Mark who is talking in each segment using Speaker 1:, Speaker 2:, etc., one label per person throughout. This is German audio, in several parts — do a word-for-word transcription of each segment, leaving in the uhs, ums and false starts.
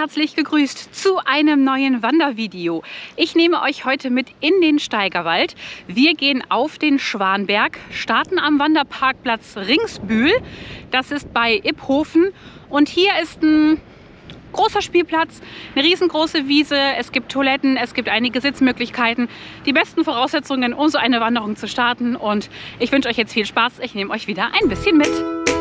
Speaker 1: herzlich gegrüßt zu einem neuen Wandervideo. Ich nehme euch heute mit in den Steigerwald. Wir gehen auf den Schwanberg, starten am Wanderparkplatz Ringsbühl. Das ist bei Iphofen und hier ist ein großer Spielplatz, eine riesengroße Wiese, es gibt Toiletten, es gibt einige Sitzmöglichkeiten. Die besten Voraussetzungen, um so eine Wanderung zu starten, und ich wünsche euch jetzt viel Spaß. Ich nehme euch wieder ein bisschen mit.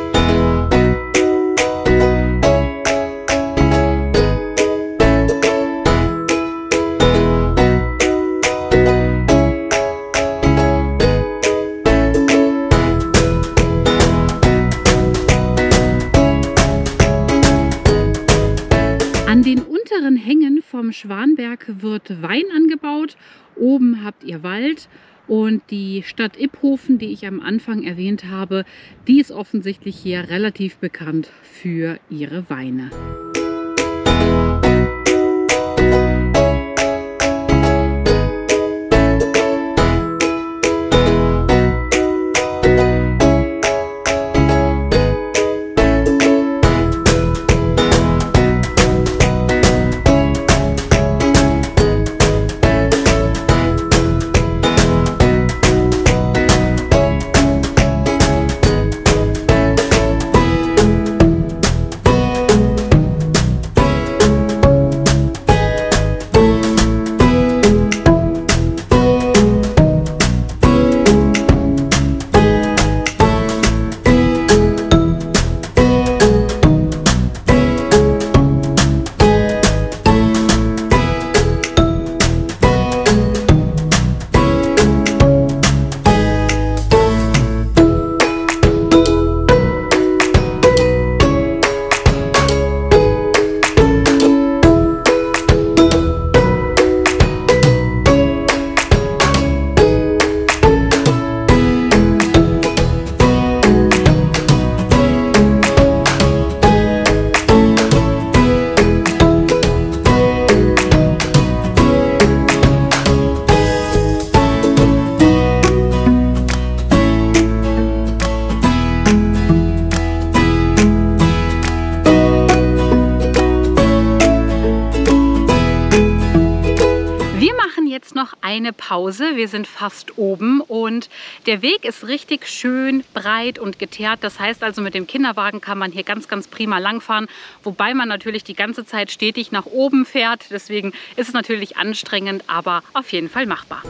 Speaker 1: An den unteren Hängen vom Schwanberg wird Wein angebaut. Oben habt ihr Wald, und die Stadt Iphofen, die ich am Anfang erwähnt habe, die ist offensichtlich hier relativ bekannt für ihre Weine. Noch eine Pause. Wir sind fast oben und der Weg ist richtig schön breit und geteert. Das heißt also, mit dem Kinderwagen kann man hier ganz, ganz prima langfahren, wobei man natürlich die ganze Zeit stetig nach oben fährt. Deswegen ist es natürlich anstrengend, aber auf jeden Fall machbar.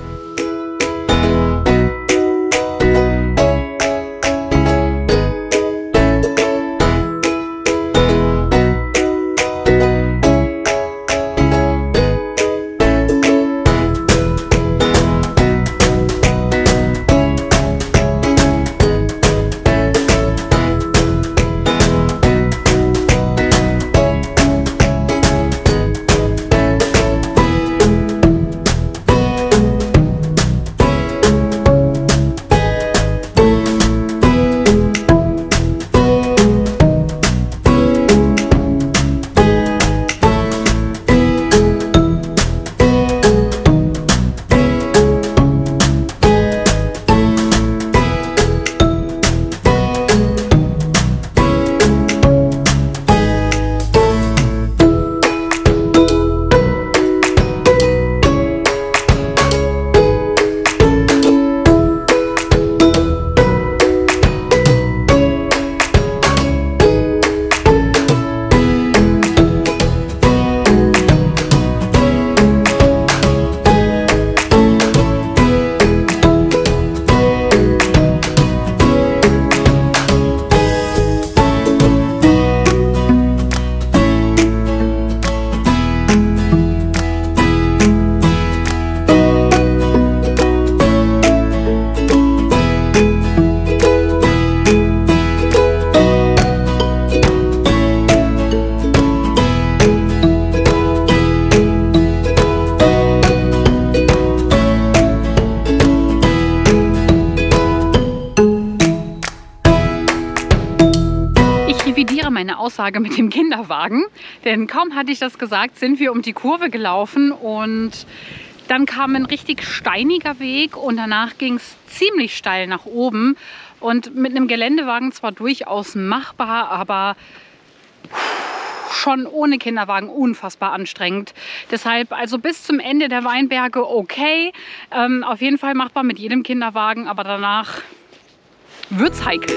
Speaker 1: Meine Aussage mit dem Kinderwagen, denn kaum hatte ich das gesagt, sind wir um die Kurve gelaufen und dann kam ein richtig steiniger Weg und danach ging es ziemlich steil nach oben und mit einem Geländewagen zwar durchaus machbar, aber schon ohne Kinderwagen unfassbar anstrengend. Deshalb also bis zum Ende der Weinberge okay. Ähm, auf jeden Fall machbar mit jedem Kinderwagen, aber danach wird's heikel.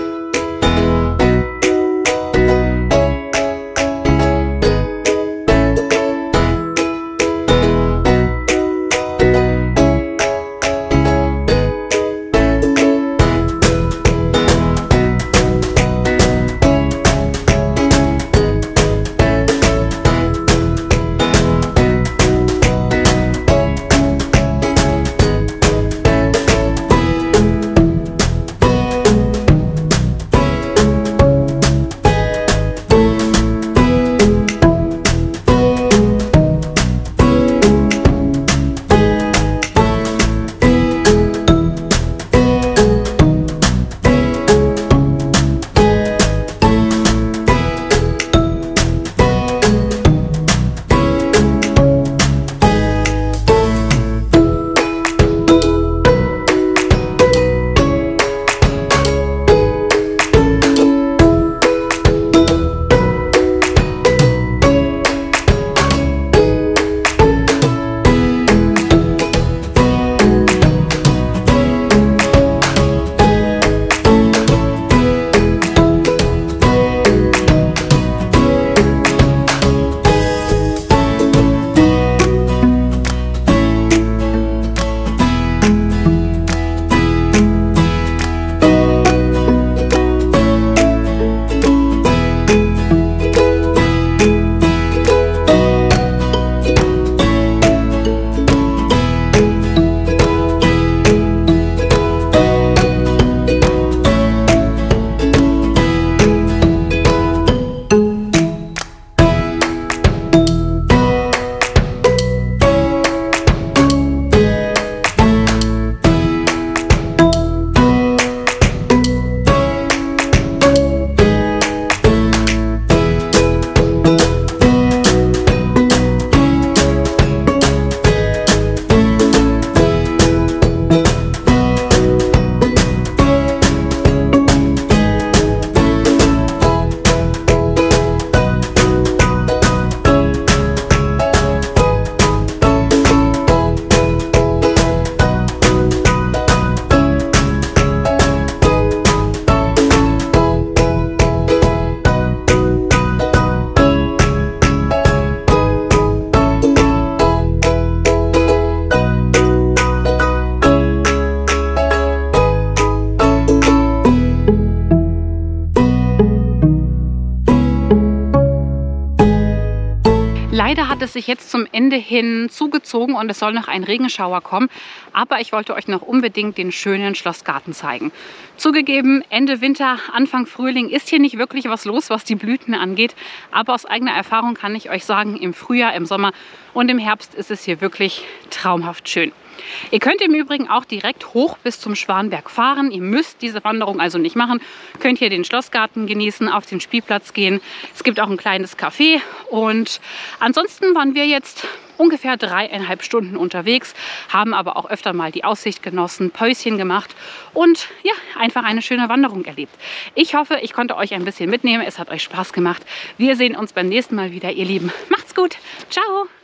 Speaker 1: Leider hat es sich jetzt zum Ende hin zugezogen und es soll noch ein Regenschauer kommen. Aber ich wollte euch noch unbedingt den schönen Schlossgarten zeigen. Zugegeben, Ende Winter, Anfang Frühling ist hier nicht wirklich was los, was die Blüten angeht. Aber aus eigener Erfahrung kann ich euch sagen, im Frühjahr, im Sommer und im Herbst ist es hier wirklich traumhaft schön. Ihr könnt im Übrigen auch direkt hoch bis zum Schwanberg fahren. Ihr müsst diese Wanderung also nicht machen. Könnt hier den Schlossgarten genießen, auf den Spielplatz gehen. Es gibt auch ein kleines Café. Und ansonsten waren wir jetzt ungefähr dreieinhalb Stunden unterwegs, haben aber auch öfter mal die Aussicht genossen, Päuschen gemacht und ja, einfach eine schöne Wanderung erlebt. Ich hoffe, ich konnte euch ein bisschen mitnehmen. Es hat euch Spaß gemacht. Wir sehen uns beim nächsten Mal wieder, ihr Lieben. Macht's gut. Ciao.